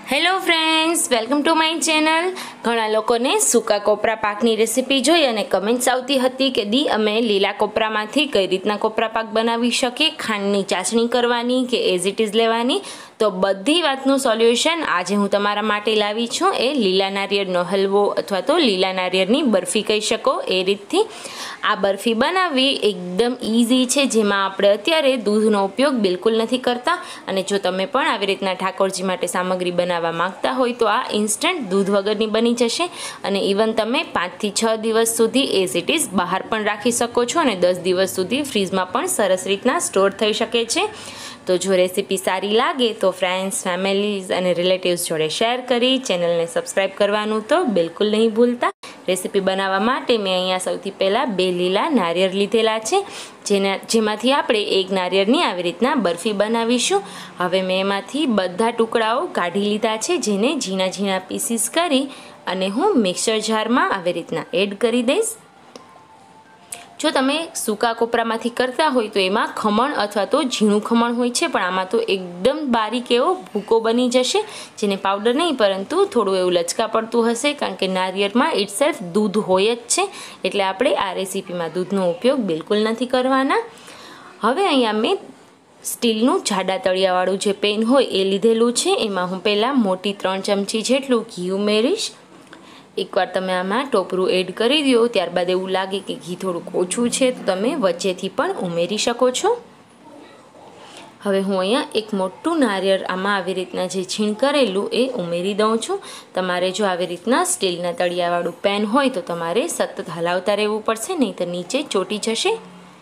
Hello friends, welcome to my channel. ઘણા લોકોને સૂકા કોપરા પાકની રેસીપી જોઈ અને કમેન્ટ્સ આવતી હતી કે દી અમે લીલા કોપરામાંથી કઈ રીતના કોપરા પાક બનાવી શકીએ, ખાંડની ચાસણી કરવાની કે એઝ ઇટ ઇઝ લેવાની. તો બધી વાતનું સોલ્યુશન આજે હું તમારા માટે લાવી છું. એ લીલા નારિયેળનો હલવો અથવા તો લીલા નારિયેળની બરફી કહી શકો એ રીતથી. આ બરફી બનાવવી એકદમ ઇઝી છે, જેમાં આપણે અત્યારે દૂધનો ઉપયોગ બિલકુલ નથી કરતા. અને જો તમે પણ આવી રીતના ઠાકોરજી માટે સામગ્રી બનાવવા માંગતા હોય તો આ ઇન્સ્ટન્ટ દૂધ વગરની બની જશે. અને ઇવન તમે 5 થી 6 દિવસ સુધી એઝ ઇટ ઇઝ બહાર પણ રાખી શકો છો અને 10 દિવસ સુધી ફ્રીજમાં પણ સરસ રીતના સ્ટોર થઈ શકે છે. તો જો રેસીપી સારી લાગે તો ફ્રેન્ડ્સ, ફેમિલીઝ અને રિલેટિવ્સ જોડે શેર કરી ચેનલને સબસ્ક્રાઈબ કરવાનું તો બિલકુલ નહીં ભૂલતા. રેસીપી બનાવવા માટે મેં અહીંયા સૌથી પહેલાં 2 લીલા નારિયેળ લીધેલા છે, જેમાંથી આપણે એક નારિયેળની આવી રીતના બરફી બનાવીશું. હવે મેં એમાંથી બધા ટુકડાઓ કાઢી લીધા છે, જેને ઝીણા ઝીણા પીસીસ કરી અને હું મિક્સર જારમાં આવી રીતના એડ કરી દઈશ. જો તમે સૂકા કોપરામાંથી કરતા હોય તો એમાં ખમણ અથવા તો ઝીણું ખમણ હોય છે, પણ આમાં તો એકદમ બારીક એવો ભૂકો બની જશે, જેને પાવડર નહીં પરંતુ થોડું એવું લચકા પડતું હશે, કારણ કે નારિયેળમાં ઇટસેલ્ફ દૂધ હોય જ છે. એટલે આપણે આ રેસીપીમાં દૂધનો ઉપયોગ બિલકુલ નથી કરવાના. હવે અહીંયા મેં સ્ટીલનું જાડા તળિયાવાળું જે પેન હોય એ લીધેલું છે. એમાં હું પહેલાં મોટી 3 ચમચી જેટલું ઘી ઉમેરીશ. એકવાર તમે આમાં ટોપરું એડ કરી દો, ત્યારબાદ એવું લાગે કે ઘી થોડુંક ઓછું છે તો તમે વચ્ચેથી પણ ઉમેરી શકો છો. હવે હું અહીંયા એક મોટું નારિયેળ આમાં આવી રીતના જે છીણ કરેલું એ ઉમેરી દઉં છું. તમારે જો આવી રીતના સ્ટીલના તળિયાવાળું પેન હોય તો તમારે સતત હલાવતા રહેવું પડશે, નહીં તો નીચે ચોંટી જશે.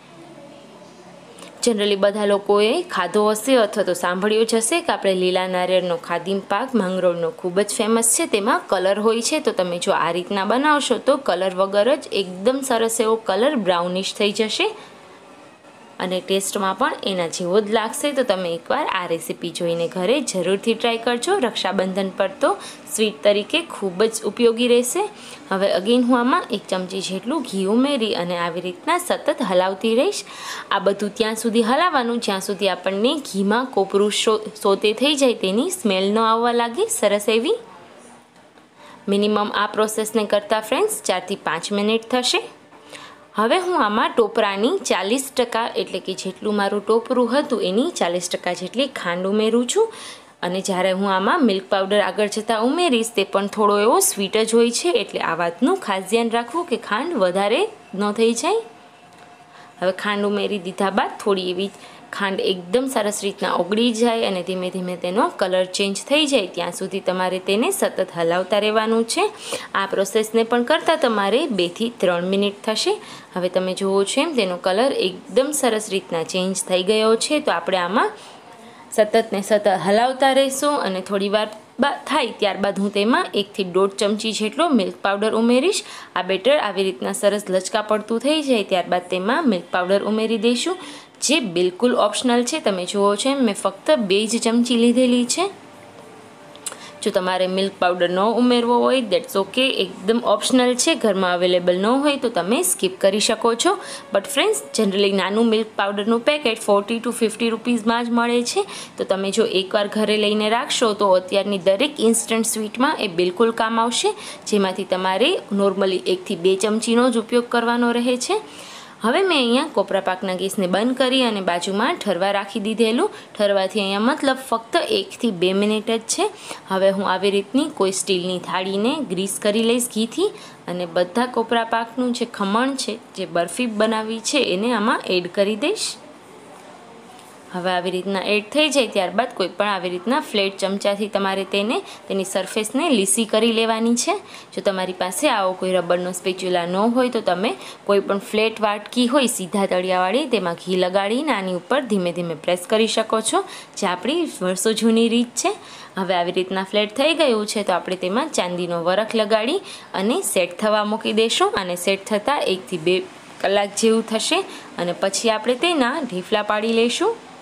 જનરલી બધા લોકોએ ખાધો હશે અથવા તો સાંભળ્યું જ હશે કે આપણે લીલા નારિયેળનો ખાદીમ પાક માંગરોળનો ખૂબ જ ફેમસ છે. તેમાં કલર હોય છે, તો તમે જો આ રીતના બનાવશો તો કલર વગર જ એકદમ સરસ એવો કલર બ્રાઉનિશ થઈ જશે અને ટેસ્ટમાં પણ એના જેવો જ લાગશે. તો તમે એકવાર આ રેસીપી જોઈને ઘરે જરૂરથી ટ્રાય કરજો. રક્ષાબંધન પર તો સ્વીટ તરીકે ખૂબ જ ઉપયોગી રહેશે. હવે અગેન હું આમાં 1 ચમચી જેટલું ઘી ઉમેરી અને આવી રીતના સતત હલાવતી રહીશ. આ બધું ત્યાં સુધી હલાવવાનું જ્યાં સુધી આપણને ઘીમાં કોપરું સોતે થઈ જાય, તેની સ્મેલ ન આવવા લાગે સરસ એવી. મિનિમમ આ પ્રોસેસને કરતાં ફ્રેન્ડ્સ 4 થી 5 મિનિટ થશે. હવે હું આમાં ટોપરાની 40%, એટલે કે જેટલું મારું ટોપરું હતું એની 40% જેટલી ખાંડ ઉમેરું છું. અને જ્યારે હું આમાં મિલ્ક પાવડર આગળ જતાં ઉમેરીશ તે પણ થોડો એવો સ્વીટ જ હોય છે, એટલે આ વાતનું ખાસ ધ્યાન રાખવું કે ખાંડ વધારે ન થઈ જાય. હવે ખાંડ ઉમેરી દીધા બાદ થોડી એવી ખાંડ એકદમ સરસ રીતના ઓગળી જાય અને ધીમે ધીમે તેનો કલર ચેન્જ થઈ જાય ત્યાં સુધી તમારે તેને સતત હલાવતા રહેવાનું છે. આ પ્રોસેસને પણ કરતાં તમારે 2 થી 3 મિનિટ થશે. હવે તમે જુઓ છો એમ તેનો કલર એકદમ સરસ રીતના ચેન્જ થઈ ગયો છે. તો આપણે આમાં સતત ને સતત હલાવતા રહીશું અને થોડી વાર થાય ત્યારબાદ હું તેમાં 1 થી 1.5 ચમચી જેટલો મિલ્ક પાવડર ઉમેરીશ. આ બેટર આવી રીતના સરસ લચકા પડતું થઈ જાય ત્યારબાદ તેમાં મિલ્ક પાવડર ઉમેરી દઈશું, જે બિલકુલ ઓપ્શનલ છે. તમે જુઓ છો એમ મેં ફક્ત 2 જ ચમચી લીધેલી છે. જો તમારે મિલ્ક પાવડર ન ઉમેરવો હોય દેટ્સ ઓકે, એકદમ ઓપ્શનલ છે. ઘરમાં અવેલેબલ ન હોય તો તમે સ્કીપ કરી શકો છો. બટ ફ્રેન્ડ્સ, જનરલી નાનું મિલ્ક પાવડરનું પેકેટ 40 to 50 રૂપીઝમાં જ મળે છે. તો તમે જો એકવાર ઘરે લઈને રાખશો તો અત્યારની દરેક ઇન્સ્ટન્ટ સ્વીટમાં એ બિલકુલ કામ આવશે, જેમાંથી તમારે નોર્મલી 1 થી 2 ચમચીનો જ ઉપયોગ કરવાનો રહે છે. હવે મેં અહીંયા કોપરા પાકના ગેસને બંધ કરી અને બાજુમાં ઠરવા રાખી દીધેલું. ઠરવાથી અહીંયા મતલબ ફક્ત 1 થી 2 મિનિટ જ છે. હવે હું આવી રીતની કોઈ સ્ટીલની થાળીને ગ્રીસ કરી લઈશ ઘીથી અને બધા કોપરા પાકનું જે ખમણ છે, જે બરફી બનાવી છે, એને આમાં એડ કરી દઈશ. હવે આવી રીતના એડ થઈ જાય ત્યારબાદ કોઈ પણ આવી રીતના ફ્લેટ ચમચાથી તમારે તેની સરફેસને લીસી કરી લેવાની છે. જો તમારી પાસે આવો કોઈ રબરનો સ્પેચ્યુલા ન હોય તો તમે કોઈ પણ ફ્લેટ વાટકી હોય સીધા તળિયાવાળી, તેમાં ઘી લગાડીને આની ઉપર ધીમે ધીમે પ્રેસ કરી શકો છો, જે આપણી વર્ષો જૂની રીત છે. હવે આવી રીતના ફ્લેટ થઈ ગયું છે તો આપણે તેમાં ચાંદીનો વરખ લગાડી અને સેટ થવા મૂકી દઈશું. અને સેટ થતાં 1 થી 2 કલાક જેવું થશે અને પછી આપણે તેના ઢીફલા પાડી લઈશું.